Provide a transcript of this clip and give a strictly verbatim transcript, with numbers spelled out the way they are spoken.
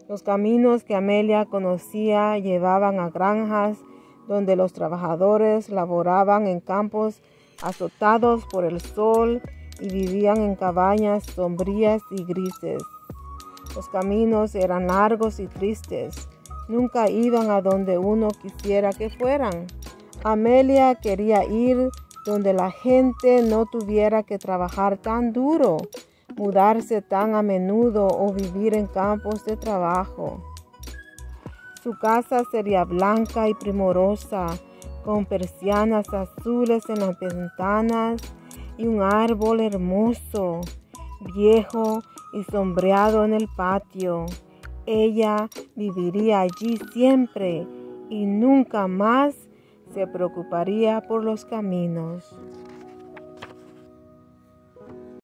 Los caminos que Amelia conocía llevaban a granjas donde los trabajadores laboraban en campos azotados por el sol y vivían en cabañas sombrías y grises. Los caminos eran largos y tristes. Nunca iban a donde uno quisiera que fueran. Amelia quería ir donde la gente no tuviera que trabajar tan duro, mudarse tan a menudo o vivir en campos de trabajo. Su casa sería blanca y primorosa, con persianas azules en las ventanas y un árbol hermoso, viejo y sombreado en el patio. Ella viviría allí siempre y nunca más se preocuparía por los caminos.